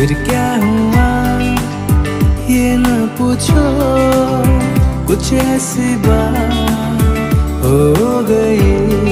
फिर क्या हुआ ये न पूछो, कुछ ऐसी बात हो गई।